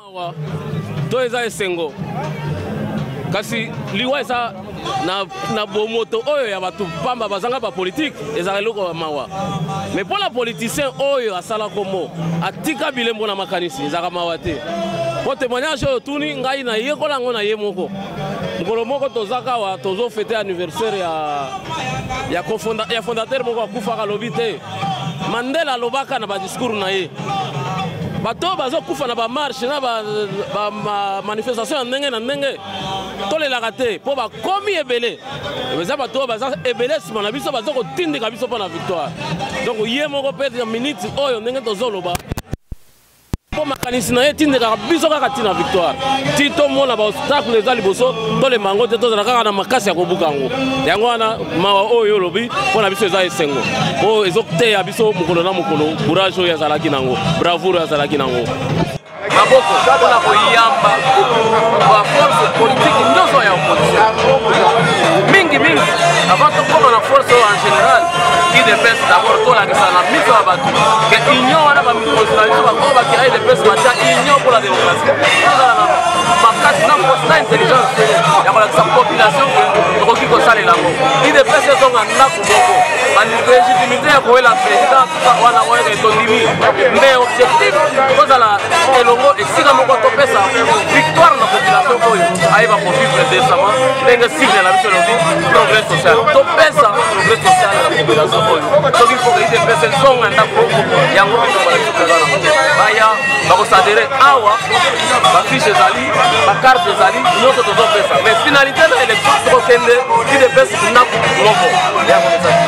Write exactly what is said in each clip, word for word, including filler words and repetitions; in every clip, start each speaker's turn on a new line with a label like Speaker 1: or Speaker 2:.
Speaker 1: To eza esengo. Kasi liwa eza na na bomoto oyo ya batu pamba bazanga ba politique eza loko mawa. Mais pour la politicien oyo asala komo atika bilembo na makanisi eza mawa te. Po témoignage oyo tuni ngai na ye kola ngona ye moko. Mukolo moko tozaka wa tozo fêter anniversaire ya ya cofonda ya fondateur moko akufa ka lobi te. Mandela lobaka na ba discours na ye. Bato bazo kufa na ba marche na ba, ba manifestation ndenge na ndenge tolelaka te po bakomi ebele eza bato baza ebele nsima na biso bazo kotindika biso mpo na victoire. Donc ye moko mpe ya minute oyo ndenge tozoloba po makanisi na ye tindika biso kaka tina victoire ti tomona baobstacle eza liboso tolema yango te tozala kaka na makasi ya kobuka yango yango wana mawa oyo olobi mpo na biso eza esengo po ezoteya biso mokolo na mokolo courage oyo azalaki nango bravoure oyo azalaki nango maboko mpona koyamba baforce politique nyonso ya opposition mingi mingi avant tokoma na force oyo en général I D P S d'abord tolakisa na miso ya bato ke union wana bamikosi na biso bakoyo bakia I D P S batia union pour la démocratie tozala na makasi na force na intelligence ya kolakisa population ke tokoki kosalela yango I D P S ezonga ndako moko balégitimité ya koyela président wana oyeka etondimi mais objectif tozala elongo esika moko topesa victoire na population oyo ayeba kovivre décemment ndenge signe na biso elobi progrès social topesa progrès social na population oyo soki foka I D P S ezonga ndako yango bitombola biso présent na baya bakosadere awa bafiche ezali bakarte ezali nyonso tozopesa mais finalité na élection tokokende I D P S ndako moko yango mesaki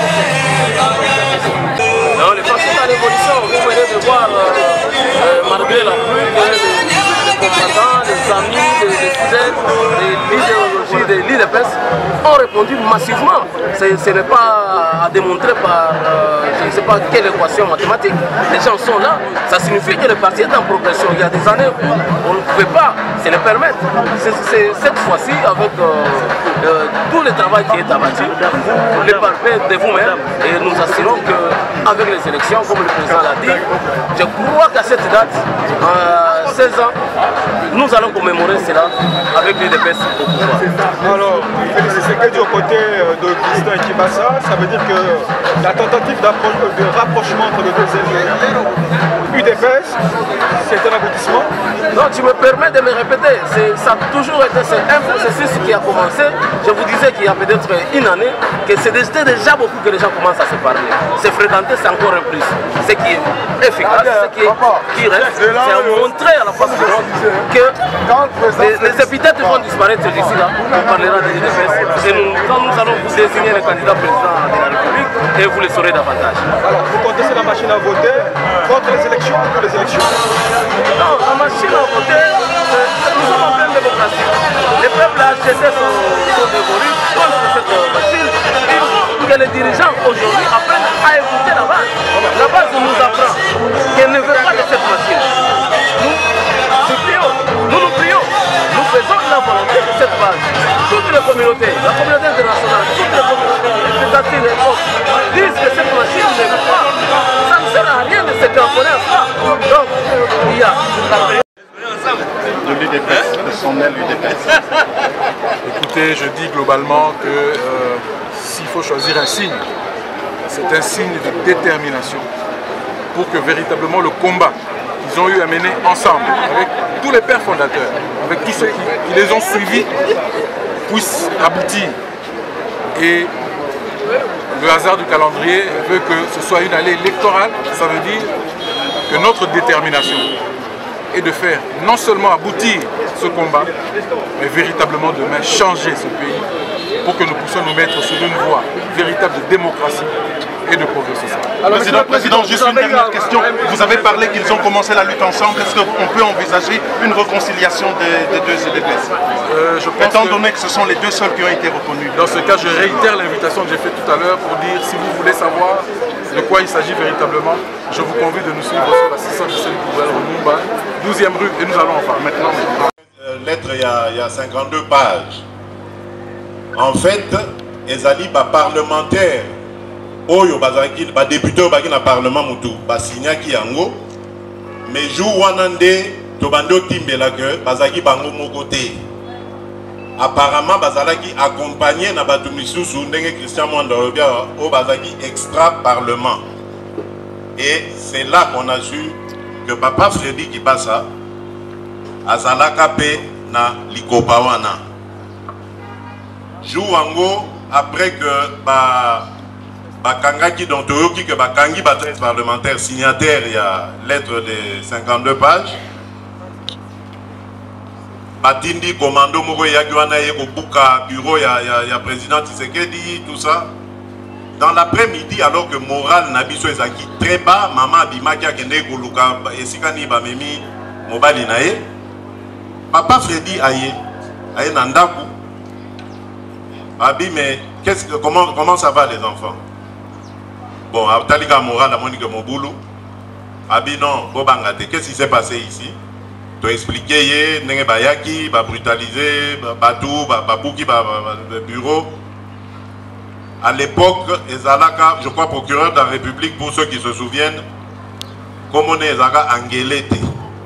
Speaker 1: dans les partis de l'évolution, vous venez de voir euh, malgré la pluie, les combattants, les amis, les fidèles, l'idéologie de l'I D P S ont répondu massivement. Ce n'est pas à démontrer par euh, je ne sais pas quelle équation mathématique. Les gens sont là, ça signifie que le parti est en progression. Il y a des années où on ne pouvait pas se le permettre. C'est cette fois-ci, avec euh, euh, tout le travail qui est abattu, vous le parlez de vous-même et nous assurons qu'avec les élections, comme le président l'a dit, je crois qu'à cette date, euh, seize ans, nous allons commémorer cela avec l'I D P S au pouvoir.
Speaker 2: Alors, c'est que du côté de Christian Kibassa, ça veut dire que la tentative de rapprochement entre les deux U D P S, c'est un aboutissement?
Speaker 1: Non, tu me permets de me répéter, ça a toujours été un processus qui a commencé. Je vous disais qu'il y a peut-être une année, que c'était déjà beaucoup que les gens commencent à se parler. Se fréquenter, c'est encore un plus. Ce qui est efficace, ce qui, est, qui reste, c'est à montrer à la face du monde que les, les épithètes vont disparaître d'ici là. On parlera de l'I D P S. Et nous, quand nous allons vous désigner le candidat président de la République, et vous le saurez davantage.
Speaker 2: Alors, vous contestez la machine à voter contre les élections ou pour les élections?
Speaker 1: Non, la machine à voter, nous sommes en pleine démocratie. Les peuples H D C sont, sont dévolus contre cette machine. Il faut que les dirigeants aujourd'hui apprennent à écouter la base. La base nous apprend qu'elle ne veut pas de cette machine. Nous supplions, nous nous prions, nous faisons la volonté de cette base. Toutes les communautés, la communauté internationale, toutes les communautés, les états-unis, les autres, disent que cette machine ne veut pas. Ça ne sert à rien de se cramponner à ça. Donc, il y a
Speaker 3: de l'U D P S, de son aile U D P S.
Speaker 4: Écoutez, je dis globalement que euh, s'il faut choisir un signe, c'est un signe de détermination pour que véritablement le combat qu'ils ont eu à mener ensemble, avec tous les pères fondateurs, avec tous ceux qui, qui les ont suivis, puisse aboutir. Et le hasard du calendrier veut que ce soit une année électorale, ça veut dire que notre détermination est de faire non seulement aboutir ce combat, mais véritablement demain changer ce pays pour que nous puissions nous mettre sur une voie véritable de démocratie et de progrès social.
Speaker 3: Alors, Président, le Président, juste une dernière question. Vous avez parlé qu'ils ont commencé la lutte ensemble. Est-ce qu'on peut envisager une réconciliation des, des deux U D P S
Speaker 4: euh, je pense
Speaker 3: Étant
Speaker 4: que
Speaker 3: donné que ce sont les deux seuls qui ont été reconnus.
Speaker 4: Dans ce cas, je réitère l'invitation que j'ai faite tout à l'heure pour dire si vous voulez savoir de quoi il s'agit véritablement, je vous convie de nous suivre sur la six cent dix-sept Mumba, douzième rue, et nous allons en parler maintenant.
Speaker 5: Euh, lettre, il y, a, il y a cinquante-deux pages. En fait, ezali ba parlementaire oyo bazaki ba député bazaki na parlement mutu ba signaki yango mais jour wana nde tobando timbela que bazaki bango moko te. Apparemment bazalaki accompagné na batu misusu ndenge Christian Mwanda Robia au bazaki extra parlement. Et c'est là qu'on a su que papa Freddy Kibasa azalaka pe na likopa wana. Jouango après que ba bakangaki donc toyoki que bakangi ba treize parlementaires signataires il y a lettre de cinquante-deux pages. Batindi commando moko yaki wana yeko buka bureau ya ya, ya président Tshisekedi tout ça. Dans l'après-midi alors que moral nabiso ezaki très bas, maman abimaki akende koluka esikani ba memi mobali nae. Papa Freddy aye aye na ndaku. Abi mais qu'est-ce que comment comment ça va les enfants? Bon, talika moral a Monique Moboulou. Abi non, bobangate, qu'est-ce qui s'est passé ici? Tu expliquer, n'enge bayaki, ba brutaliser, batou, ba bouki, ba bureau. À l'époque, Ezalaka, je crois procureur de la République, pour ceux qui se souviennent, comme on est Ezalaka Angelete.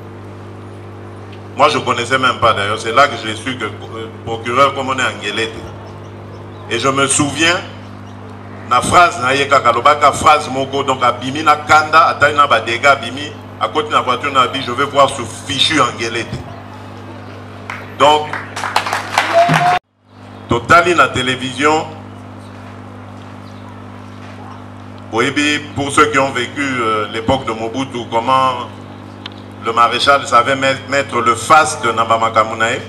Speaker 5: Moi, je ne connaissais même pas d'ailleurs. C'est là que j'ai su que procureur, comme on est Angelete. Et je me souviens, la phrase, la phrase moko, donc à Bimi, na Kanda, à Taïna Badega, Bimi, à côté de la voiture, je vais voir ce fichu Angelete. Donc, totali la télévision, pour ceux qui ont vécu euh, l'époque de Mobutu, comment le maréchal savait mettre le faste de Nabama Kamunae.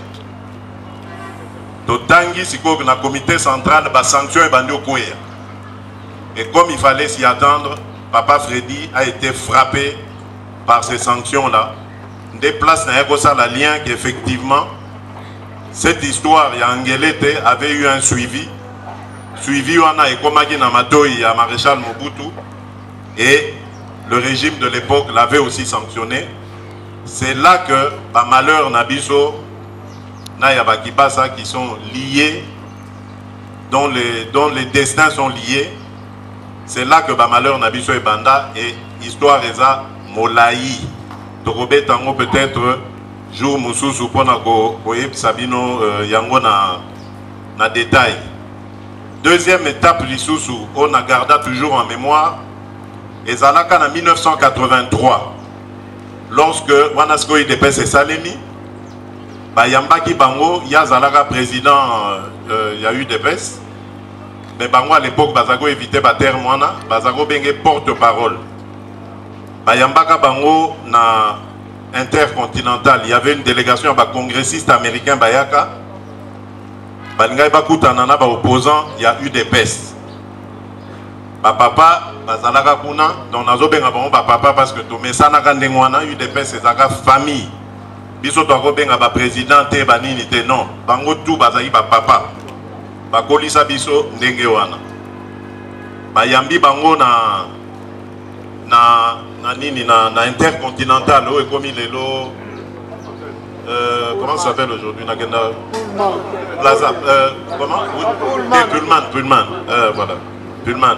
Speaker 5: Totangi, si quoi que le comité central, la sanction est bandé au couille. Et comme il fallait s'y attendre, Papa Freddy a été frappé par ces sanctions-là. Des places n'a la lien qu'effectivement, cette histoire, Yangelete, avait eu un suivi. Suivi, on a Ekomagi Namatoi à Maréchal Mobutu. Et le régime de l'époque l'avait aussi sanctionné. C'est là que, par malheur, Nabiso, Nayabakibasa, qui sont liés, dont les, dont les destins sont liés. C'est là que, par malheur, Nabiso et Banda, et histoire Eza Molaï. Tokobé Tango peut-être, jour Moussou, Ponako, Koyeb Sabino, Yango na détail. Deuxième étape, Lissoussou, on a gardé toujours en mémoire, et Zalaka en mille neuf cent quatre-vingt-trois, lorsque Wanasko Idepes et Salemi, Bayambaki Bango, il y a Zalaka président, il euh, y a eu Depes, mais Bango à l'époque, Bazago évitait Bater Moana, Bazago Bengue porte-parole. Bayambaka Bango, na intercontinental, il y avait une délégation à congressiste américain Bayaka. Balingay Bakutanana ba opposant, il y a eu des pestes. Ba papa, bazalaka kuna, donc nazo benga bango ba papa parce que to mesana kandengwana eu des pestes ezaka famille. Biso to ko benga ba président te banini te non, bango tout bazali ba papa. Ba kolisa biso ndenge wana. Ba yambi bango na na na nini na na intercontinental o ekomi lelo. Euh, comment ça s'appelle aujourd'hui? Plaza. Euh, comment? Pullman. Pullman. Pullman. Euh, voilà. Pullman.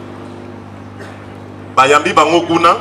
Speaker 5: Bayambi bango kuna.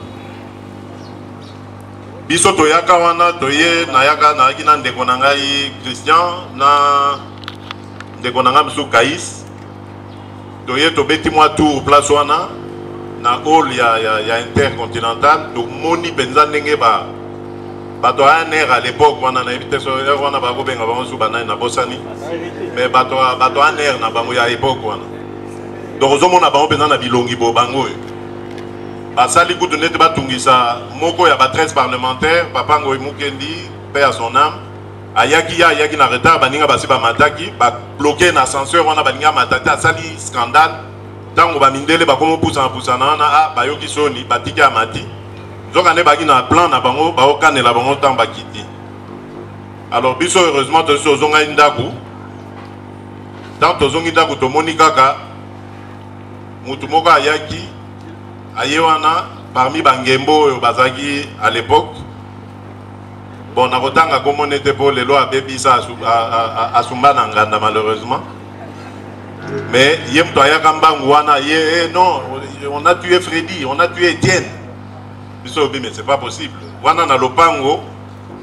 Speaker 5: Biso toyaka wana toye nayaka na kina ndeko nangai Christian na ndeko nanga biso Kaïs. Toye tobeti moi tour place wana na hall ya ya, ya intercontinental to moni benza ndenge ba bato un air à l'époque on a évité ça on a pas bien avant sous banane na bosani mais bato bato un air na bango ya époque on donc ozomo na bango penza na bilongi bo bango basali kutu nete batungisa moko ya ba treize parlementaires papa ngo Mukendi paix à son âme ayaki ya ayaki na retard baninga basi ba mataki ba bloquer na ascenseur on a baninga matata asali scandale tango ba mindele ba komo pousa pousa na na ba yoki soni batiki amati. Donc on est na plan na bango ba okane la bango tamba kiti. Alors biso heureusement to so zonga ndaku. Dans to zongi ndaku to moni kaka mutu moko ayaki ayewana parmi bangembo oyo bazaki à l'époque. Bon na kotanga comme on était pour les lois bebisa asumba na nganda malheureusement. Mais yem to ayaka mbangu wana ye non on a tué Freddy, on a tué Étienne. Mais c'est pas possible. Wana na lopango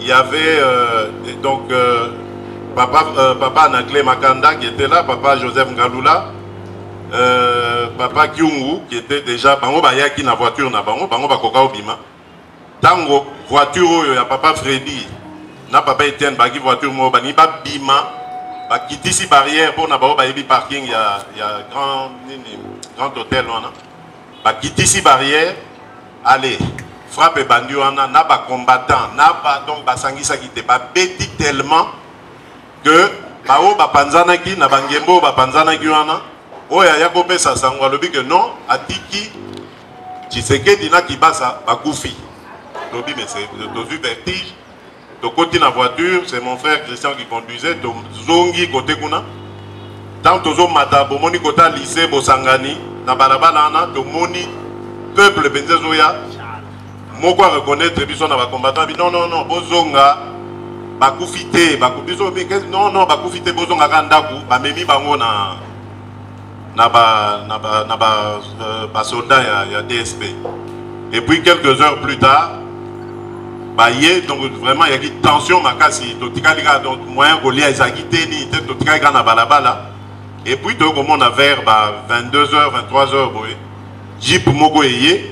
Speaker 5: y avait euh, donc euh, papa, euh, papa Anaklé Makanda qui était là, papa Joseph Ngaloula, euh, papa Kyungu qui était déjà, bango bayaki na voiture na bango, bango bakoka obima. Tango voiture il y a papa Freddy, na papa Etienne baki voiture mo bani ba bima, ba kitisi barrière pour na ba bayebi parking il y a il y a grand grand hôtel là. Ba kitisi barrière, allez. Frappe bandi wana na ba combattant na ba donc basangisa ki te ba beti tellement que ba o ba panzana ki na bangembo ba panzana ki wana oya ya kopesa sango lobi que non atiki Tshisekedi na Kibasa ba kufi lobi mais c'est de vu vertige de côté na voiture c'est mon frère Christian qui conduisait to zongi côté kuna tant tozo mata bomoni kota lycée Bosangani na balabala na to moni peuple benzezoya. Moko à reconnaître biso na ba combattant non non non bozonga bakufite bakubiso non non bakufite bozonga kandaku ba memi bango na na ba na ba na ba ba soldat ya, ya D S P. Et puis quelques heures plus tard ba yé donc vraiment il y a une tension makasi to tikalika donc moyen ko lia ezaki teni to tikalika na balabala. Et puis to comme on a vers ba vingt-deux heures vingt-trois heures boy jeep moko yé.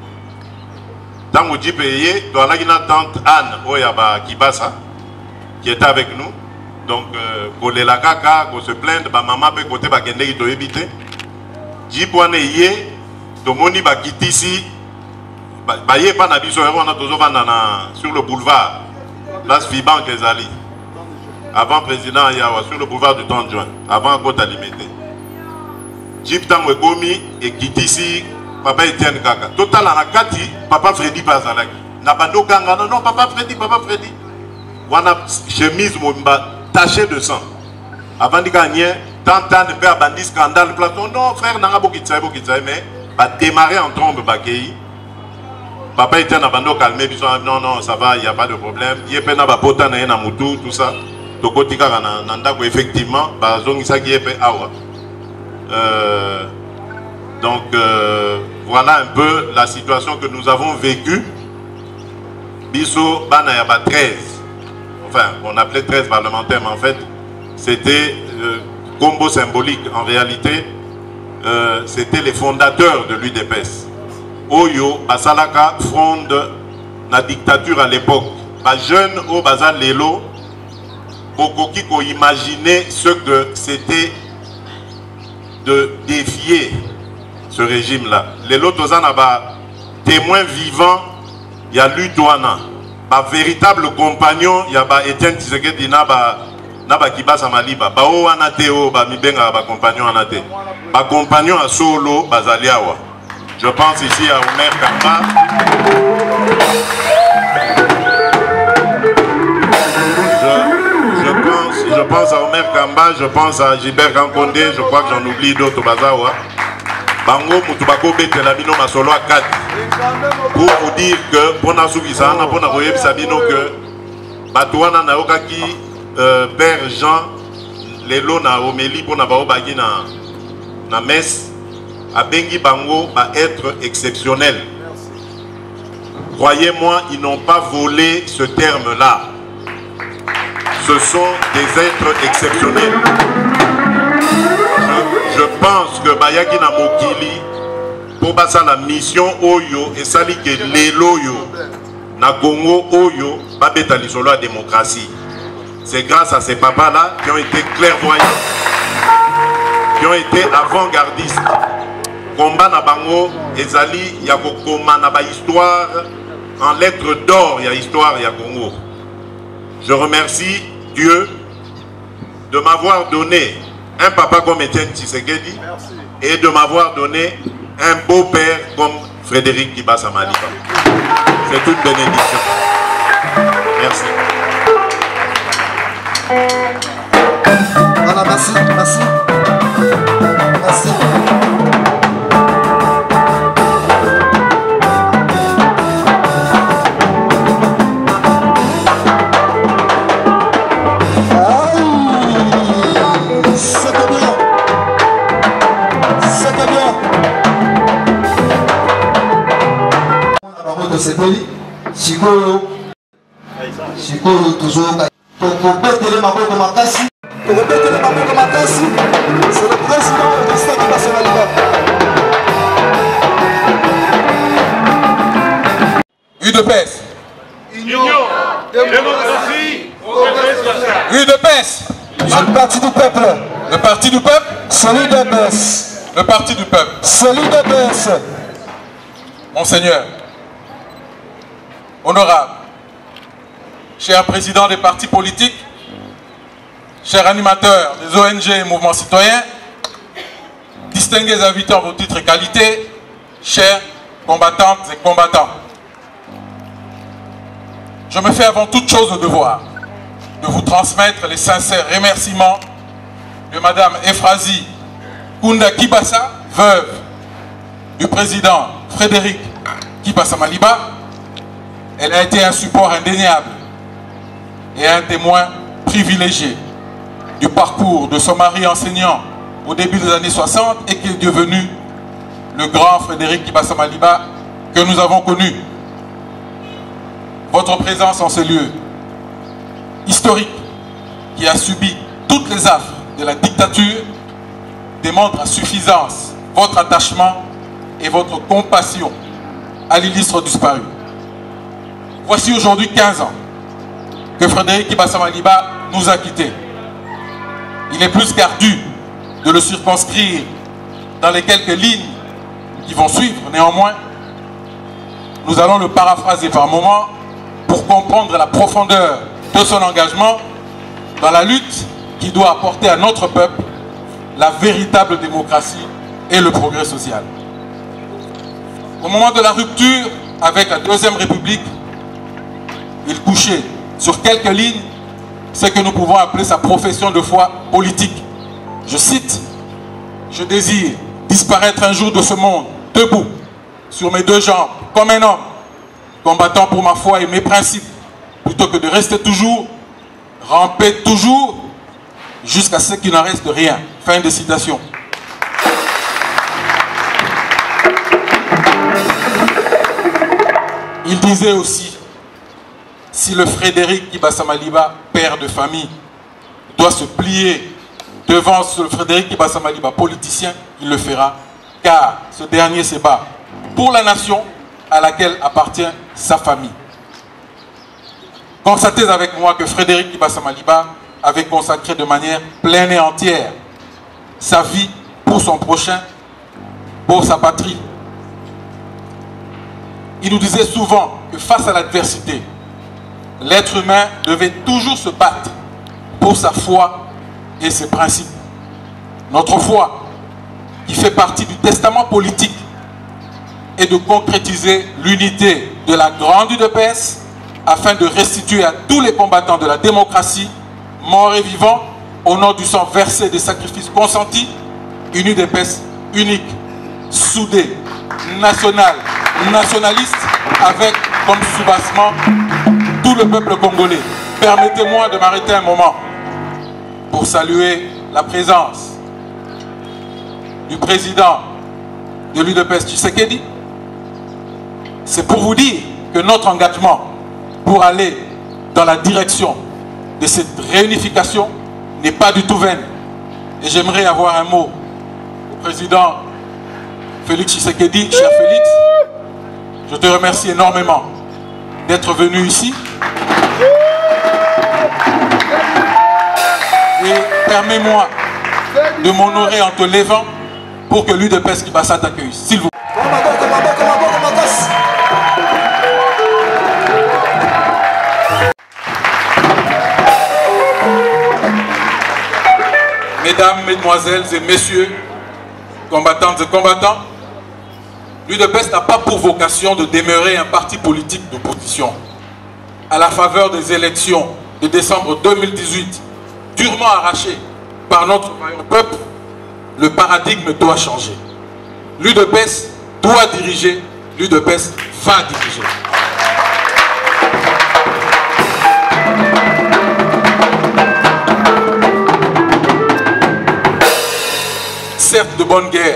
Speaker 5: Dans le Jeep, il y a une tante Anne Oyaba Kibasa qui était avec nous. Donc, pour les kaka, pour se plaindre, maman peut côté Bakende qui doit éviter. Jeep, on est yé, tout le monde va quitter ici. Il n'y a pas d'habitude, on a toujours sur le boulevard. Place Fiban Kezali. Avant président, il y a sur le boulevard du trente juin. Avant Côte Alimenté. Jeep, tant que Gomi et quitte ici. Papa Etienne Kaka. Total à la Kati, papa Freddy Bazalaki. Nabando Ganga, non, non, papa Freddy, papa Freddy. Wana chemise mumba tachée de sang. Avant de gagner, tant de faire bandit scandale, non, frère, n'a pas beaucoup de ça, mais va démarrer en trombe Bakei. Papa Etienne Nabando calmé, non, non, ça va, il n'y a pas de problème. Il y a pas de pota na na mutu, tout ça. Tokotika nanda effectivement, bazong isa qui est pe awa. Euh Donc euh, voilà un peu la situation que nous avons vécue. Bisso Banayaba treize. Enfin, on appelait treize parlementaires, mais en fait, c'était euh, combo symbolique. En réalité, euh, c'était les fondateurs de l'U D P S. Oyo, Basalaka fonde la dictature à l'époque. Les jeunes au Bazal Lelo, beaucoup qui ont imaginé ce que c'était de défier ce régime-là. Les autres témoins vivants, il y a Lutoana. Un véritable compagnon, il y a Etienne Tshisekedi Naba Kibasa Maliba. Bao Anateo, Mibenga, compagnon Anate. Un compagnon à Solo, Bazaliawa. Je pense ici à Omer Kamba. Je, je, pense, je pense à Omer Kamba, je pense à Gilbert Kankondé, je crois que j'en oublie d'autres Bazawa. Bango Moutubako Betelabino Masolo à quatre. Pour vous dire que, pour Nasukisana, pour Naroyeb Sabino, que Batouana Naokaki, euh, Père Jean, Lelo na Omélie, pour Nabao Bagi na, na Metz, à Bengi Bango va être exceptionnel. Croyez-moi, ils n'ont pas volé ce terme-là. Ce sont des êtres exceptionnels. Je pense que Bayaki na Mokili, pour passer la mission Oyo, et sali que l'Eloyo, na Congo Oyo, Babeta l'isolo à démocratie. C'est grâce à ces papas-là qui ont été clairvoyants, qui ont été avant-gardistes. Combat na bango, ezali, yakokoma na ba histoire, en lettres d'or, il y a histoire, il y a Congo. Je remercie Dieu de m'avoir donné un papa comme Etienne Tshisekedi et de m'avoir donné un beau-père comme Frédéric Kibasa Maliba. C'est une bénédiction. Merci.
Speaker 6: Voilà, merci, merci. Merci. Sepeli, Chigolo, Sikolo toujours Tokobetele Maboko Makasi. Tokobetele Maboko Makasi. C'est le président de Augustin Kibasa Maliba.
Speaker 4: U D P S.
Speaker 2: Union, démocratie, progrès social.
Speaker 4: U D P S.
Speaker 6: C'est le parti du peuple.
Speaker 4: Le parti du peuple.
Speaker 6: C'est l'U D P S.
Speaker 4: Le parti du peuple.
Speaker 6: C'est l'U D P S.
Speaker 4: Monseigneur, honorable, cher président des partis politiques, chers animateurs des O N G et mouvements citoyens, distingués invités en vos titres et qualités, chers combattantes et combattants, je me fais avant toute chose le devoir de vous transmettre les sincères remerciements de Madame Ephrasie Kunda Kibasa, veuve du président Frédéric Kibasa Maliba. Elle a été un support indéniable et un témoin privilégié du parcours de son mari enseignant au début des années soixante et qui est devenu le grand Frédéric Kibasa Maliba que nous avons connu. Votre présence en ce lieu historique qui a subi toutes les affres de la dictature démontre à suffisance votre attachement et votre compassion à l'illustre disparu. Voici aujourd'hui quinze ans que Frédéric Kibasa Maliba nous a quittés. Il est plus qu'ardu de le circonscrire dans les quelques lignes qui vont suivre. Néanmoins, nous allons le paraphraser par moments pour comprendre la profondeur de son engagement dans la lutte qui doit apporter à notre peuple la véritable démocratie et le progrès social. Au moment de la rupture avec la Deuxième République, il couchait sur quelques lignes ce que nous pouvons appeler sa profession de foi politique. Je cite, « Je désire disparaître un jour de ce monde, debout, sur mes deux jambes, comme un homme, combattant pour ma foi et mes principes, plutôt que de rester toujours, ramper toujours, jusqu'à ce qu'il n'en reste rien. » Fin de citation. Il disait aussi, si le Frédéric Kibasa Maliba, père de famille, doit se plier devant ce Frédéric Kibasa Maliba, politicien, il le fera, car ce dernier se bat pour la nation à laquelle appartient sa famille. Constatez avec moi que Frédéric Kibasa Maliba avait consacré de manière pleine et entière sa vie pour son prochain, pour sa patrie. Il nous disait souvent que face à l'adversité, l'être humain devait toujours se battre pour sa foi et ses principes. Notre foi, qui fait partie du testament politique, est de concrétiser l'unité de la grande U D P S afin de restituer à tous les combattants de la démocratie, morts et vivants, au nom du sang versé des sacrifices consentis, une U D P S unique, soudée, nationale, nationaliste, avec comme soubassement tout le peuple congolais. Permettez-moi de m'arrêter un moment pour saluer la présence du président de l'U D P S Tshisekedi. C'est pour vous dire que notre engagement pour aller dans la direction de cette réunification n'est pas du tout vain. Et j'aimerais avoir un mot au président Félix Tshisekedi. Cher Félix, je te remercie énormément d'être venu ici. Et permets-moi de m'honorer en te levant pour que l'U D P S Kibasa t'accueille. S'il vous plaît. Mesdames, Mesdemoiselles et Messieurs, combattantes et combattants, l'U D P S n'a pas pour vocation de demeurer un parti politique d'opposition. À la faveur des élections de décembre deux mille dix-huit, durement arrachées par notre peuple, le paradigme doit changer. L'U D P S doit diriger, l'U D P S va diriger. Certes de bonne guerre,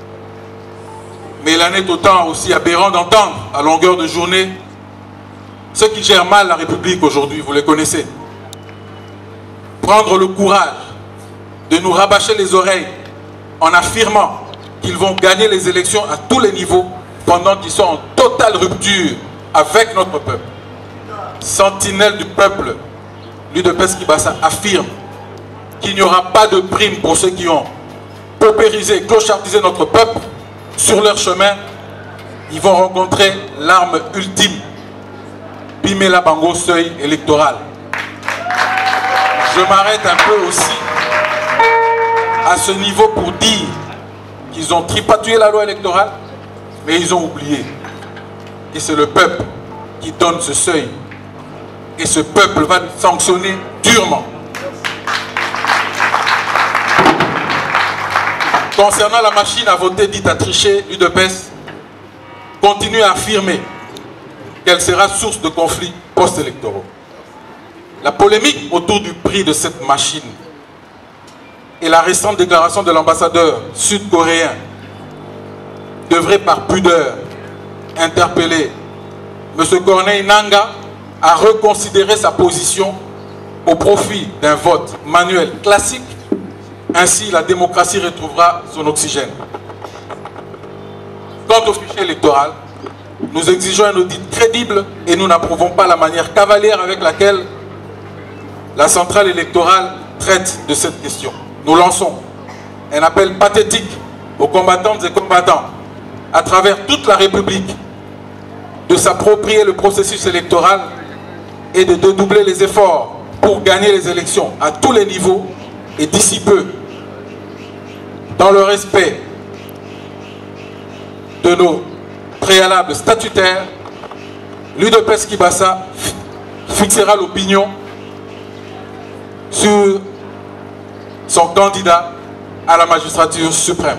Speaker 4: mais il en est autant aussi aberrant d'entendre à longueur de journée Ceux qui gèrent mal la République aujourd'hui, vous les connaissez. Prendre le courage de nous rabâcher les oreilles en affirmant qu'ils vont gagner les élections à tous les niveaux pendant qu'ils sont en totale rupture avec notre peuple. Sentinelle du peuple, l'U D P S Kibasa affirme qu'il n'y aura pas de prime pour ceux qui ont paupérisé, clochardisé notre peuple. Sur leur chemin, ils vont rencontrer l'arme ultime, Bimela Bango, seuil électoral. Je m'arrête un peu aussi à ce niveau pour dire qu'ils ont tripatouillé la loi électorale, mais ils ont oublié que c'est le peuple qui donne ce seuil. Et ce peuple va nous sanctionner durement. Concernant la machine à voter dite à tricher, l'U D P S continue à affirmer qu'elle sera source de conflits post-électoraux. La polémique autour du prix de cette machine et la récente déclaration de l'ambassadeur sud-coréen devrait par pudeur interpeller M. Corneille Nangaa à reconsidérer sa position au profit d'un vote manuel classique. Ainsi, la démocratie retrouvera son oxygène. Quant au fichier électoral, nous exigeons un audit crédible et nous n'approuvons pas la manière cavalière avec laquelle la centrale électorale traite de cette question. Nous lançons un appel pathétique aux combattantes et combattants à travers toute la République de s'approprier le processus électoral et de dédoubler les efforts pour gagner les élections à tous les niveaux et d'ici peu, dans le respect de nos préalables statutaires, l'U D P S Kibasa fixera l'opinion sur son candidat à la magistrature suprême.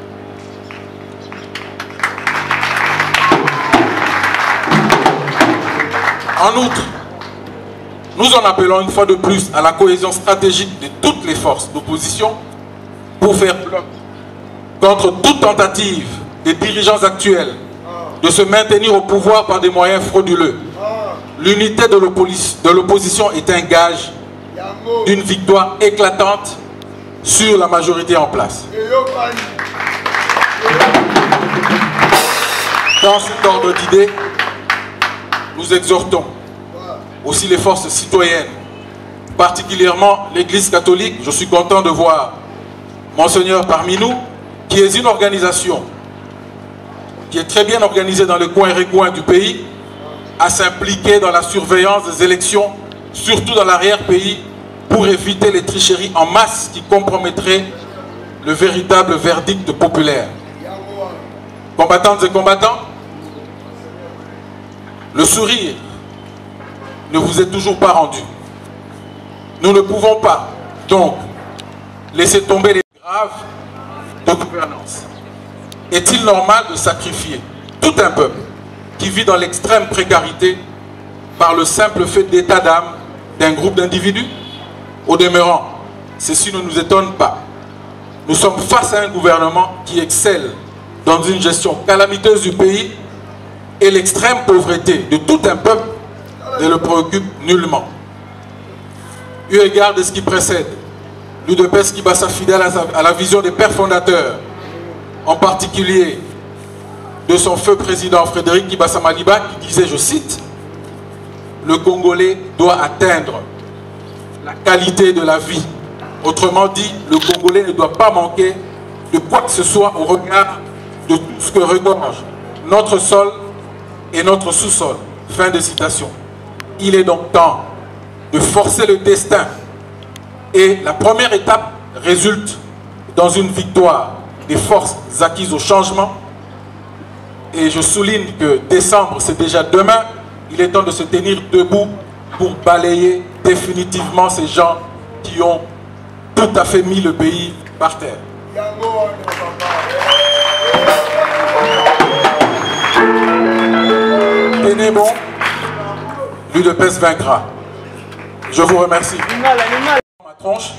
Speaker 4: En outre, nous en appelons une fois de plus à la cohésion stratégique de toutes les forces d'opposition pour faire bloc contre toute tentative des dirigeants actuels de se maintenir au pouvoir par des moyens frauduleux. L'unité de l'opposition est un gage d'une victoire éclatante sur la majorité en place. Dans cet ordre d'idées, nous exhortons aussi les forces citoyennes, particulièrement l'Église catholique. Je suis content de voir Monseigneur parmi nous, qui est une organisation qui est très bien organisée dans les coins et recoins du pays, à s'impliquer dans la surveillance des élections, surtout dans l'arrière-pays, pour éviter les tricheries en masse qui compromettraient le véritable verdict populaire. Combattantes et combattants, le sourire ne vous est toujours pas rendu. Nous ne pouvons pas, donc, laisser tomber les graves de gouvernance. Est-il normal de sacrifier tout un peuple qui vit dans l'extrême précarité par le simple fait d'état d'âme d'un groupe d'individus? Au demeurant, ceci ne nous étonne pas. Nous sommes face à un gouvernement qui excelle dans une gestion calamiteuse du pays et l'extrême pauvreté de tout un peuple ne le préoccupe nullement. Eu égard de ce qui précède, l'U D P S Kibasa, fidèle à, sa, à la vision des pères fondateurs, en particulier de son feu président Frédéric Kibasa Maliba, qui disait, je cite, « Le Congolais doit atteindre la qualité de la vie. Autrement dit, le Congolais ne doit pas manquer de quoi que ce soit au regard de tout ce que regorge notre sol et notre sous-sol. » Fin de citation. Il est donc temps de forcer le destin. Et la première étape résulte dans une victoire des forces acquises au changement. Et je souligne que décembre, c'est déjà demain. Il est temps de se tenir debout pour balayer définitivement ces gens qui ont tout à fait mis le pays par terre. Tenez bon, l'U D P S vaincra. Je vous remercie. Ma tronche,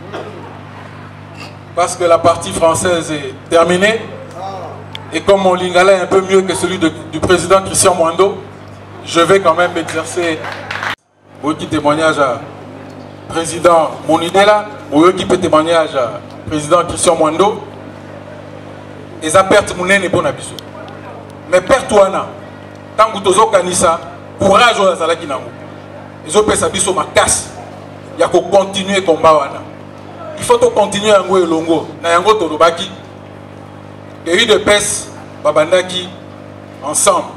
Speaker 4: parce que la partie française est terminée, et comme mon lingala est un peu mieux que celui de, du président Christian Mwando, je vais quand même exercer un petit témoignage à président Monidela, un petit témoignage à président Christian Mwando. Et ça perte mon nez bon abisso. Mais perte wana, tant que tu as kanisa, courage au salaki nango. Ils ont fait ça biso ma casse. Il y a qu'à continuer le combat wana. Il faut continuer à ngouer longo. Na yango tolobaki. Et eu de pes babandaki ensemble.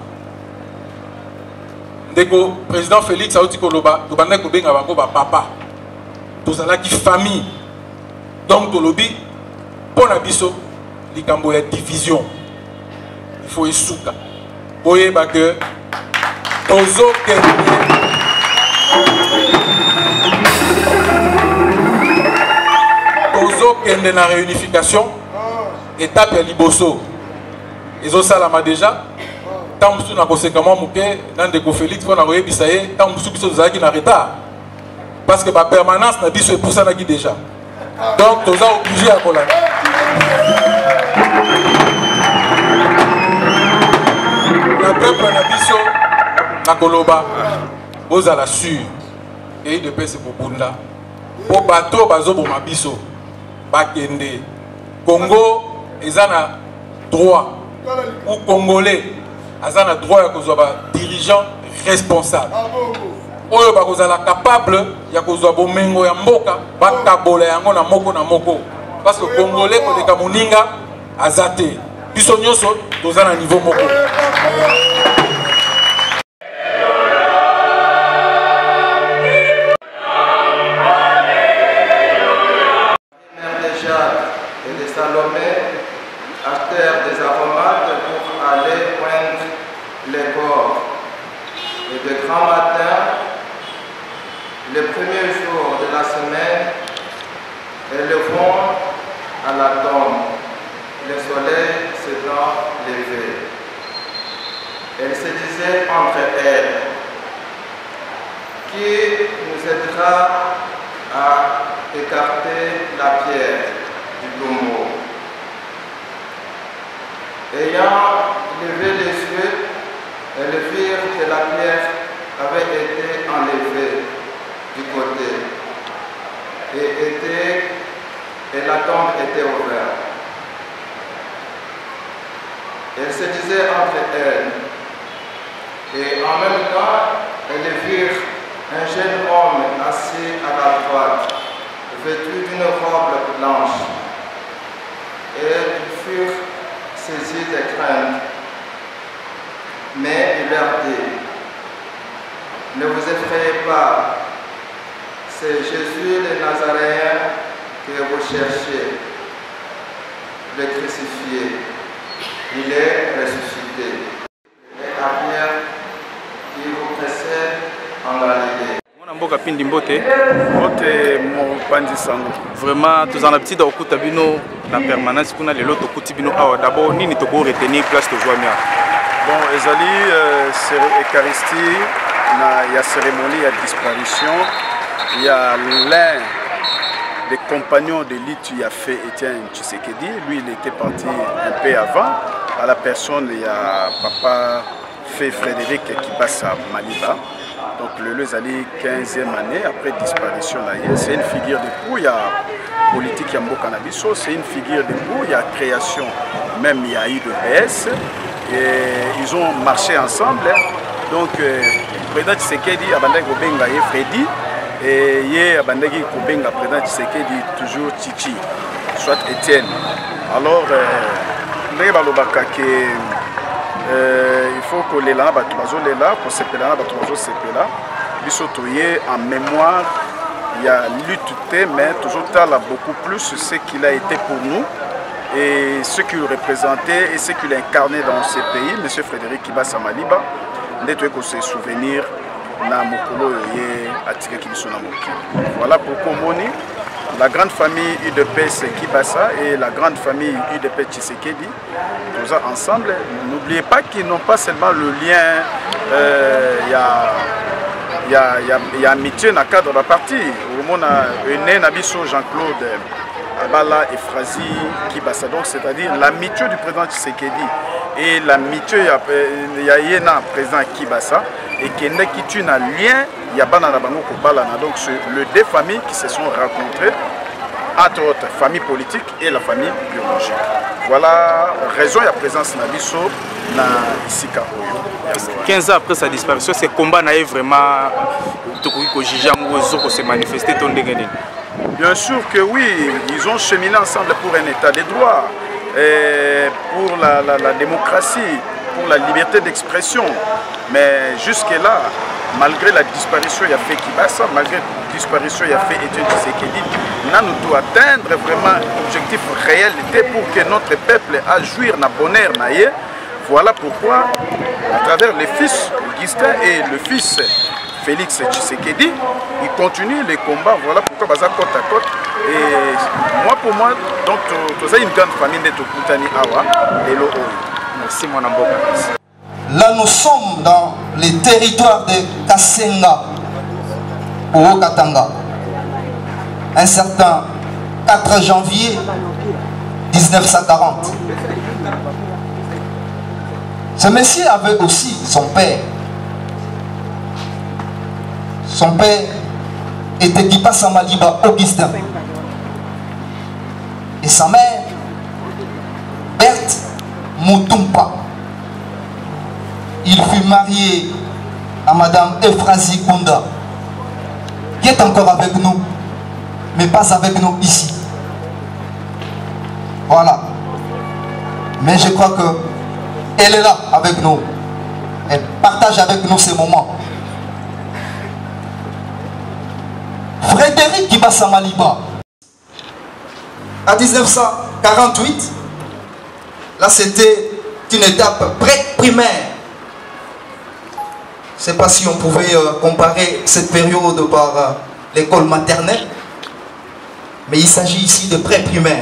Speaker 4: Ndeko président Félix Aouti Koloba, tobandaki kobenga bango ba papa. Tozalaki famille. Donc tolobi pour abisso. Il y a division. Il faut esouka. Vous voyez que Tozo Kende na réunification, étape ya liboso. Ils ont ça là déjà. Tant que nous avons conséquemment mouké, dans des Félix, on a réussi bisaye, tant que nous avons en retard. Parce que la permanence n'a dit pour ça déjà. Donc, nous sommes obligés à collaborer. La peuple na biso na koloba vous à la sur et de paix c'est pour bunda pour bateau bazo pour ma biso bakende Congo ezana droit ou congolais azana droit ya kozwa ba dirigeant responsable oyo bakozala capable ya kozwa bomengo ya mboka bakabola yango na moko na moko parce que congolais koleka moninga azate biso nyonso toza na niveau moko.
Speaker 7: Et de Salomé, achetèrent des aromates pour aller poindre les corps. Et de grand matin, le premier jour de la semaine, elles vont à la tombe, le soleil s'étant levé. Elles se disaient entre elles, qui nous aidera à écarter la pierre du tombeau. Ayant levé les yeux, elles virent que la pierre avait été enlevée du côté et, était, et la tombe était ouverte. Elles se disaient entre elles, et en même temps, elles virent un jeune homme assis à la droite, vêtu d'une robe blanche. Et ils furent saisis de crainte. Mais il leur dit, ne vous effrayez pas, c'est Jésus le Nazaréen que vous cherchez, le crucifié. Il est ressuscité. Et à Pierre qui vous précède en Galilée.
Speaker 8: Mboka pindi mbote mbote mopanzi sango vraiment tozana petite okuta bino na permanence kuna lelo tokuti bino awa d'abord nini to ko retenir place to joamia
Speaker 9: bon ezali euh, Eucharistie na ya cérémonie ya disparition il y a l'un des compagnons de l'I T U a fait Étienne Tshisekedi, lui il était parti un peu avant à la personne il y a papa fait Frédéric qui passe à Maliba. Donc le Lezali quinzième année après disparition là, c'est une figure de proue, il y a politique Yambo Cannabiso, c'est une figure de proue, il y a création, même il y a eu de B S, et ils ont marché ensemble. Donc le président Tshisekedi a bandé Kobenga et Freddy, et hier a bandé Kobenga président Tshisekedi toujours Titi, soit Étienne. Alors, euh, Euh, il faut que les gens les là, que ces là, en mémoire, il y a lutte, mais toujours là beaucoup plus ce qu'il a été pour nous et ce qu'il représentait et ce qu'il incarnait dans ces pays. Monsieur Frédéric Kibasa Maliba, n'était que ses souvenirs na mokolo ye atike kibiso na moki. Voilà pourquoi Moni, la grande famille U D P S Kibasa et la grande famille U D P Tshisekedi, tous ensemble. N'oubliez pas qu'ils n'ont pas seulement le lien, il euh, y a il y a, y a, y a amitié dans le cadre de la partie. Au moment où Nabiso Jean-Claude Abala et Frazi Kibasa, donc c'est-à-dire l'amitié du président Tshisekedi et l'amitié il y a Yena président Kibasa. et qui n'est qui tue un lien, il y a pas donc le deux familles qui se sont rencontrées, entre autres famille politique et la famille biologique. Voilà raison de la présence de Nabiso na Isika Oyo.
Speaker 8: quinze ans après sa disparition, ce combat n'a vraiment se manifesté.
Speaker 9: Bien sûr que oui, ils ont cheminé ensemble pour un état de droit, et pour la, la, la démocratie, pour la liberté d'expression. Mais jusque-là, malgré la disparition, il y a fait Kibasa, malgré la disparition, il y a fait Etienne Tshisekedi, nous devons atteindre vraiment l'objectif réel pour que notre peuple a jouir na bonheur naïe. Voilà pourquoi, à travers les fils Augustin et le fils Félix Tshisekedi, ils continuent les combats. Voilà pourquoi baza côte à côte. Et moi pour moi, donc tu as une grande famille de Tokutani Awa et Lo. Merci mon amour.
Speaker 6: Là, nous sommes dans les territoires de Kasenga, au Katanga. Un certain quatre janvier mille neuf cent quarante. Ce monsieur avait aussi son père. Son père était Kipasa Maliba Augustin. Et sa mère, Berthe Moutoumpa. Il fut marié à Madame Ephrasie Kunda, qui est encore avec nous, mais pas avec nous ici. Voilà. Mais je crois que elle est là avec nous. Elle partage avec nous ces moments. Frédéric Kibasa Maliba, à mille neuf cent quarante-huit, là c'était une étape pré-primaire. Je ne sais pas si on pouvait euh, comparer cette période par euh, l'école maternelle, mais il s'agit ici de pré-primaire.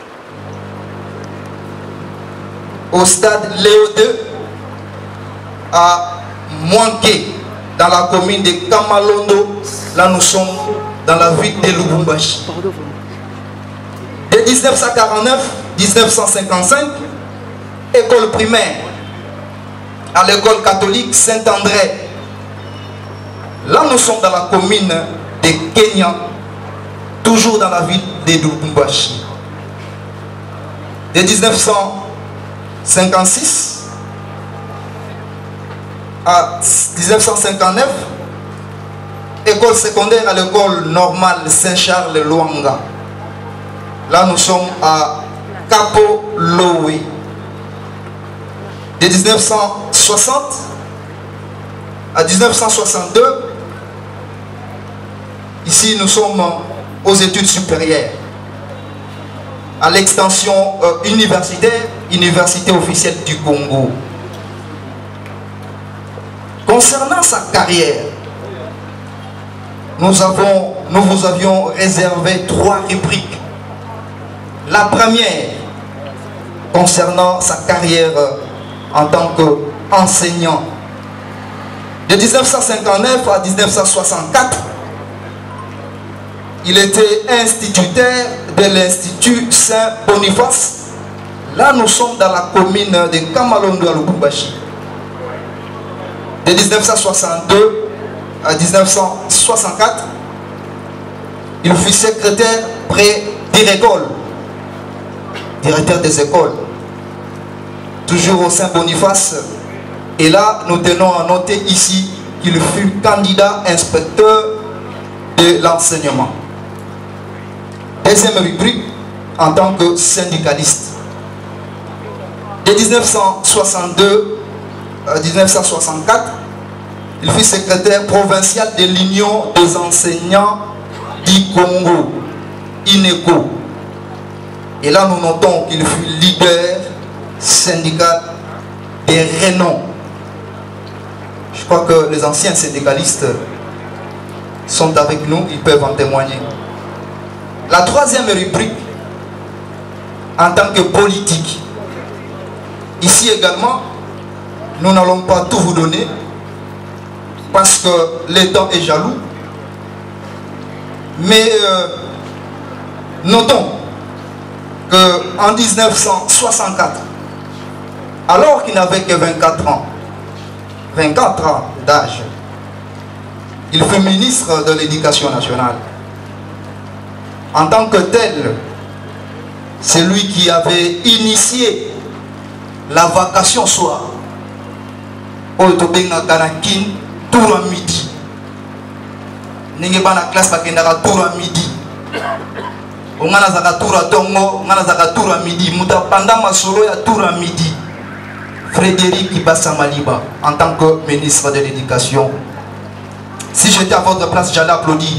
Speaker 6: Au stade Léo deux, à Mouanké, dans la commune de Kamalondo, là nous sommes dans la ville de Lubumbashi. De mille neuf cent quarante-neuf à mille neuf cent cinquante-cinq, école primaire à l'école catholique Saint-André. Là, nous sommes dans la commune de Kenya, toujours dans la ville de Lubumbashi. De mille neuf cent cinquante-six à mille neuf cent cinquante-neuf, école secondaire à l'école normale Saint-Charles-Luanga. Là, nous sommes à Capo Lowe. De mille neuf cent soixante à mille neuf cent soixante-deux, ici nous sommes aux études supérieures, à l'extension euh, universitaire, Université officielle du Congo. Concernant sa carrière, nous, avons, nous vous avions réservé trois rubriques. La première, concernant sa carrière en tant qu'enseignant. De mille neuf cent cinquante-neuf à mille neuf cent soixante-quatre, il était instituteur de l'Institut Saint-Boniface. Là, nous sommes dans la commune de Kamalondo à Lubumbashi. De mille neuf cent soixante-deux à mille neuf cent soixante-quatre, il fut secrétaire près d'école, directeur des écoles, toujours au Saint-Boniface. Et là, nous tenons à noter ici qu'il fut candidat inspecteur de l'enseignement. Deuxième rubrique, en tant que syndicaliste. De mille neuf cent soixante-deux à mille neuf cent soixante-quatre, il fut secrétaire provincial de l'Union des enseignants du Congo, I N E C O. Et là, nous notons qu'il fut leader syndical de renom. Je crois que les anciens syndicalistes sont avec nous, ils peuvent en témoigner. La troisième rubrique, en tant que politique. Ici également, nous n'allons pas tout vous donner, parce que le temps est jaloux. Mais euh, notons qu'en mille neuf cent soixante-quatre, alors qu'il n'avait que vingt-quatre ans, vingt-quatre ans d'âge. Il fut ministre de l'Éducation nationale. En tant que tel, c'est lui qui avait initié la vacation soir. Otobenga Kanakin, tour à midi. N'engeba na classe bakendaka tour à midi. Ongana zaka tour à tongo, ongana zaka tour à midi. Muta pendant ma solo ya tour à midi. Frédéric Ibassa Maliba, en tant que ministre de l'Éducation. Si j'étais à votre place, j'allais applaudir.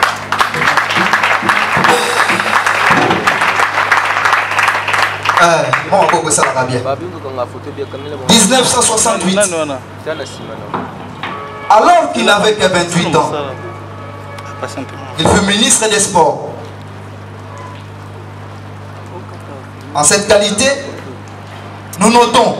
Speaker 6: Eh, bon, on peut ça va bien. dix-neuf cent soixante-huit. Alors qu'il n'avait que vingt-huit ans, il fut ministre des Sports. En cette qualité, nous notons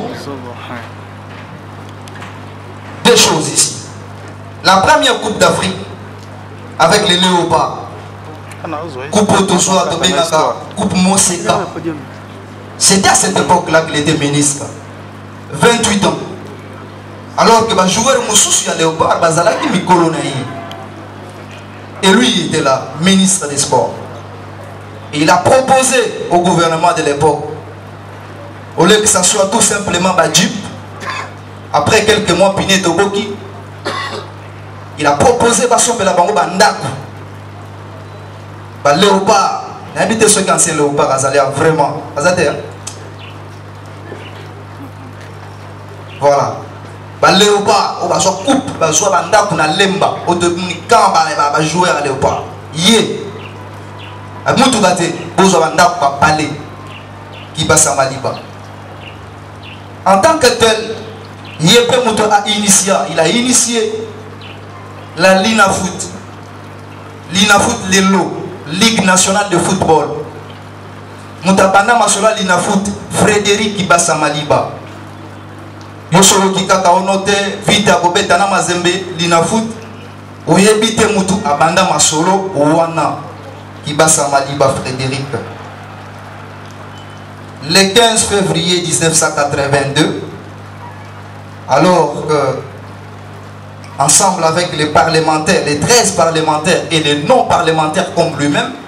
Speaker 6: deux choses ici. La première Coupe d'Afrique avec les Léopards, Coupe Otosoa, Coupe Moseka. C'était à cette époque-là qu'il était ministre. vingt-huit ans. Alors que le joueur Moussous à Léopard, Bazalaki Mikolo Naï. Et lui, il était là, ministre des Sports. Et il a proposé au gouvernement de l'époque, au lieu que ça soit tout simplement Badjip, après quelques mois, Piné Toboki, il a proposé Basso Pelabango Bandaku. Bah, Léopard, n'habitez ceux qui ont ancien Léopard, Azalia, vraiment. Azadé, hein? Voilà. Bah, Léopard, on va se couper, bah, soit Bandaku na Lemba, au début, quand on va jouer à Léopard. Yé. À Moutougate, Bozo Bandaku va parler. Qui passe à Maliba. En tant que tel, Yépé Mouto a initié, il a initié la Linafoot. Linafoot Lelo, Ligue nationale de football. Moutabana Masola Linafoot, Frédéric Ibassa Maliba. Yosolo Kikaka Onote, Vita Bobetana Mazembe, Linafoot. Oyebite Moutou Abanda Masolo, Ouana, Ibassa Maliba Frédéric. Le quinze février mille neuf cent quatre-vingt-deux, alors que, ensemble avec les parlementaires, les treize parlementaires et les non-parlementaires comme lui-même,